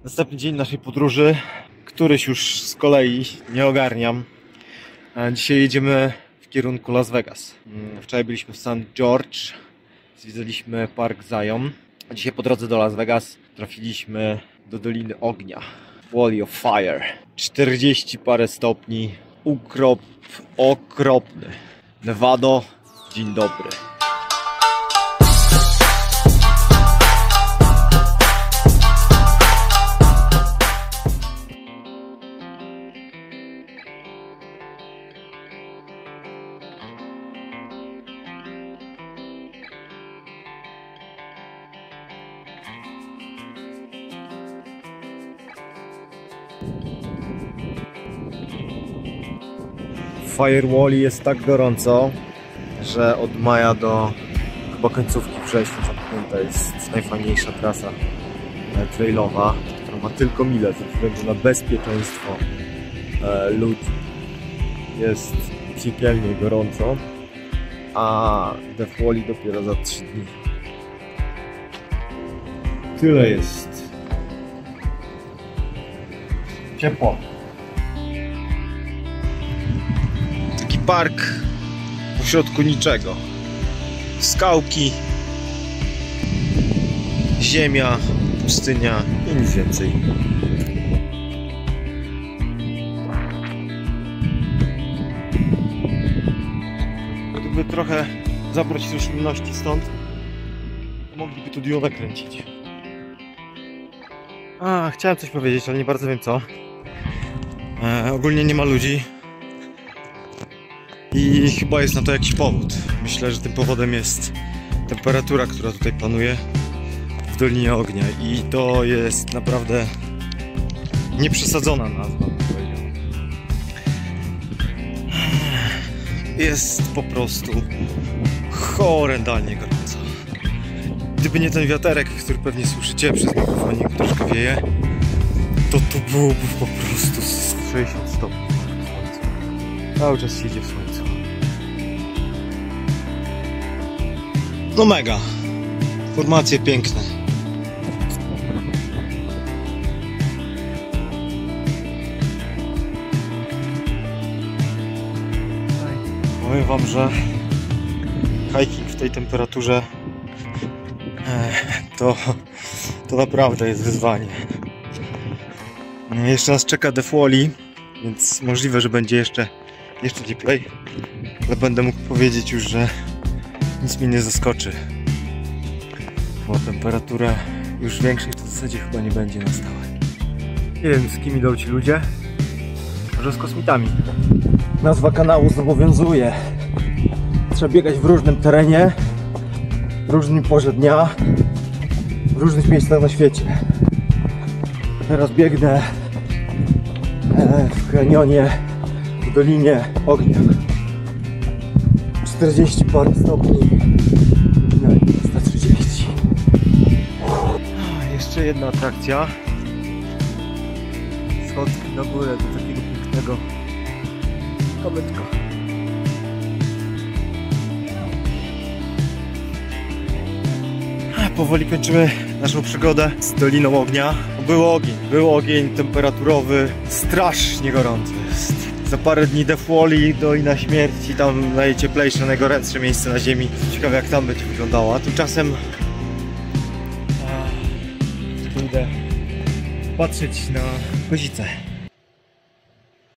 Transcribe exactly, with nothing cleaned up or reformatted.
Następny dzień naszej podróży, któryś już z kolei nie ogarniam. Dzisiaj jedziemy w kierunku Las Vegas. Wczoraj byliśmy w Saint George, zwiedzaliśmy Park Zion. A dzisiaj po drodze do Las Vegas trafiliśmy do Doliny Ognia. Wall of Fire. czterdzieści parę stopni. Ukrop, okropny. Nevado, dzień dobry. W Firewalli jest tak gorąco, że od maja do chyba końcówki września zamknięta jest najfajniejsza trasa trailowa, która ma tylko mile ze względu na bezpieczeństwo ludzi. Jest piekielnie gorąco, a Death Valley dopiero za trzy dni. Tyle jest ciepło. Taki park pośrodku niczego. Skałki, ziemia, pustynia i nic więcej. Gdyby trochę zabrać roślinności stąd, to mogliby tu Dune kręcić. A, chciałem coś powiedzieć, ale nie bardzo wiem co. E, ogólnie nie ma ludzi. I chyba jest na to jakiś powód. Myślę, że tym powodem jest temperatura, która tutaj panuje w Dolinie Ognia. I to jest naprawdę nieprzesadzona nazwa, bym powiedział. Jest po prostu horrendalnie gorąco. Gdyby nie ten wiaterek, który pewnie słyszycie przez mikrofonik, troszkę wieje, to tu byłoby po prostu sześćdziesiąt stopni. Cały czas siedzie w słońcu. No mega. Formacje piękne. Powiem wam, że hiking w tej temperaturze to, to naprawdę jest wyzwanie. Jeszcze nas czeka Death Valley, więc możliwe, że będzie jeszcze jeszcze cieplej, ale będę mógł powiedzieć już, że nic mnie nie zaskoczy, bo temperatura już większej w zasadzie chyba nie będzie na stałe. Nie wiem, z kim idą ci ludzie, może z kosmitami. Nazwa kanału zobowiązuje. Trzeba biegać w różnym terenie, w różnym porze dnia, w różnych miejscach na świecie. Teraz biegnę w kanionie w Dolinie Ognia. czterdzieści parę stopni, no i sto trzydzieści. Jeszcze jedna atrakcja. Schodki na górę do takiego pięknego kamytka. Powoli kończymy naszą przygodę z Doliną Ognia. Był ogień, był ogień temperaturowy, strasznie gorący jest. Za parę dni Death Valley, Dolina Śmierci, tam najcieplejsze, najgorętsze miejsce na ziemi. Ciekawe jak tam będzie wyglądało. A tymczasem pójdę patrzeć na kozicę.